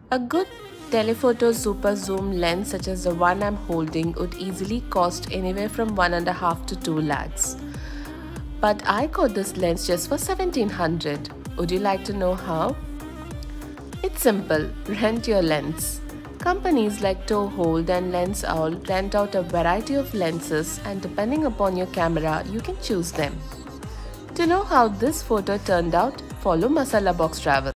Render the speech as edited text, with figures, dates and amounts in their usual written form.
A good telephoto super zoom lens such as the one I'm holding would easily cost anywhere from 1.5 to 2 lakhs. But I got this lens just for 1700. Would you like to know how? It's simple, rent your lens. Companies like Toehold and Lens Owl rent out a variety of lenses, and depending upon your camera, you can choose them. To know how this photo turned out, follow Masala Box Travel.